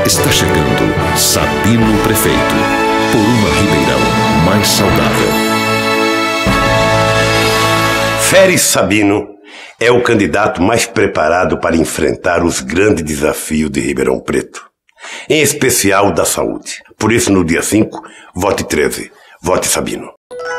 Está chegando Sabino Prefeito, por uma Ribeirão mais saudável. Féris Sabino é o candidato mais preparado para enfrentar os grandes desafios de Ribeirão Preto, em especial da saúde. Por isso, no dia 5, vote 13, vote Sabino.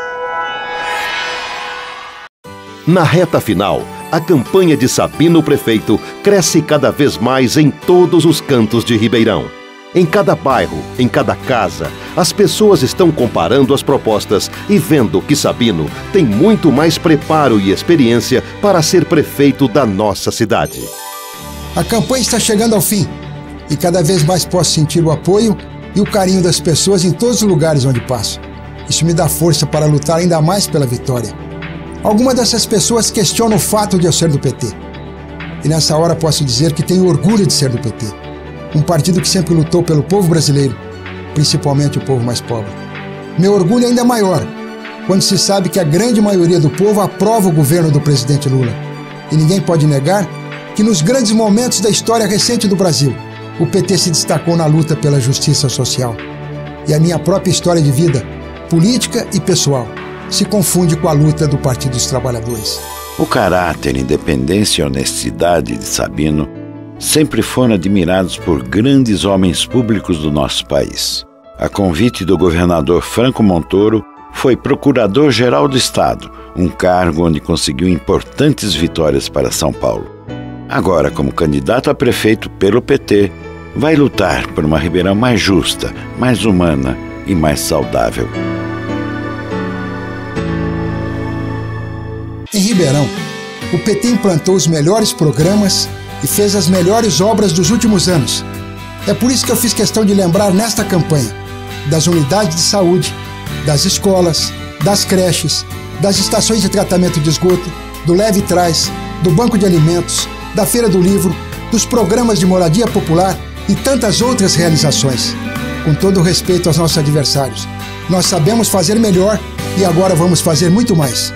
Na reta final, a campanha de Sabino Prefeito cresce cada vez mais em todos os cantos de Ribeirão. Em cada bairro, em cada casa, as pessoas estão comparando as propostas e vendo que Sabino tem muito mais preparo e experiência para ser prefeito da nossa cidade. A campanha está chegando ao fim e cada vez mais posso sentir o apoio e o carinho das pessoas em todos os lugares onde passo. Isso me dá força para lutar ainda mais pela vitória. Algumas dessas pessoas questionam o fato de eu ser do PT. E nessa hora posso dizer que tenho orgulho de ser do PT. Um partido que sempre lutou pelo povo brasileiro, principalmente o povo mais pobre. Meu orgulho é ainda maior quando se sabe que a grande maioria do povo aprova o governo do presidente Lula. E ninguém pode negar que nos grandes momentos da história recente do Brasil, o PT se destacou na luta pela justiça social. E a minha própria história de vida, política e pessoal, se confunde com a luta do Partido dos Trabalhadores. O caráter, independência e honestidade de Sabino sempre foram admirados por grandes homens públicos do nosso país. A convite do governador Franco Montoro, foi procurador-geral do Estado, um cargo onde conseguiu importantes vitórias para São Paulo. Agora, como candidato a prefeito pelo PT, vai lutar por uma Ribeirão mais justa, mais humana e mais saudável. Em Ribeirão, o PT implantou os melhores programas e fez as melhores obras dos últimos anos. É por isso que eu fiz questão de lembrar nesta campanha das unidades de saúde, das escolas, das creches, das estações de tratamento de esgoto, do Leve Trás, do Banco de Alimentos, da Feira do Livro, dos programas de moradia popular e tantas outras realizações. Com todo o respeito aos nossos adversários, nós sabemos fazer melhor e agora vamos fazer muito mais.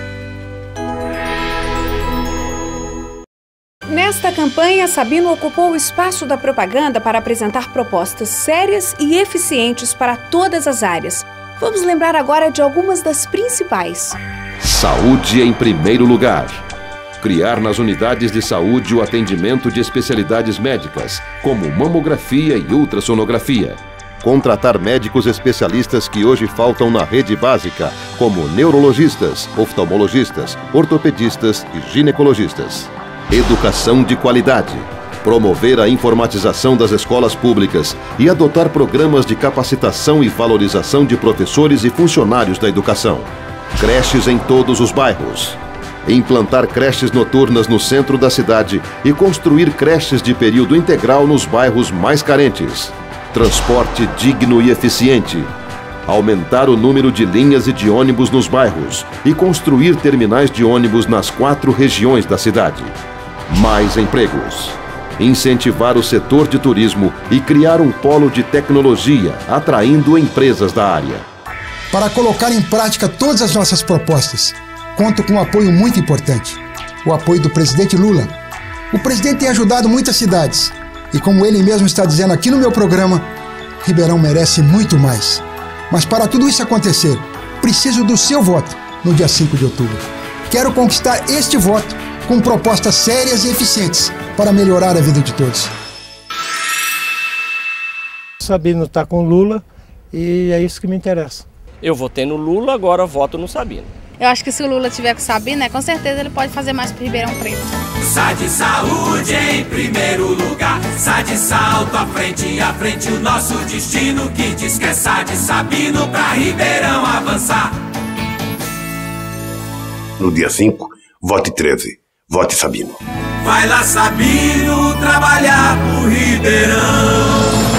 Nesta campanha, Sabino ocupou o espaço da propaganda para apresentar propostas sérias e eficientes para todas as áreas. Vamos lembrar agora de algumas das principais. Saúde em primeiro lugar. Criar nas unidades de saúde o atendimento de especialidades médicas, como mamografia e ultrassonografia. Contratar médicos especialistas que hoje faltam na rede básica, como neurologistas, oftalmologistas, ortopedistas e ginecologistas. Educação de qualidade. Promover a informatização das escolas públicas e adotar programas de capacitação e valorização de professores e funcionários da educação. Creches em todos os bairros. Implantar creches noturnas no centro da cidade e construir creches de período integral nos bairros mais carentes. Transporte digno e eficiente. Aumentar o número de linhas e de ônibus nos bairros e construir terminais de ônibus nas 4 regiões da cidade. Mais empregos. Incentivar o setor de turismo e criar um polo de tecnologia, atraindo empresas da área. Para colocar em prática todas as nossas propostas, conto com um apoio muito importante, o apoio do presidente Lula. O presidente tem ajudado muitas cidades e, como ele mesmo está dizendo aqui no meu programa, Ribeirão merece muito mais. Mas para tudo isso acontecer, preciso do seu voto no dia 5 de outubro. Quero conquistar este voto com propostas sérias e eficientes para melhorar a vida de todos. Sabino está com Lula e é isso que me interessa. Eu votei no Lula, agora voto no Sabino. Eu acho que se o Lula tiver com o Sabino, com certeza ele pode fazer mais para Ribeirão Preto. SAD Saúde em primeiro lugar. SAD salto à frente o nosso destino. Que diz que é SAD Sabino pra Ribeirão avançar. No dia 5, vote 13, vote Sabino. Vai lá, Sabino, trabalhar pro Ribeirão.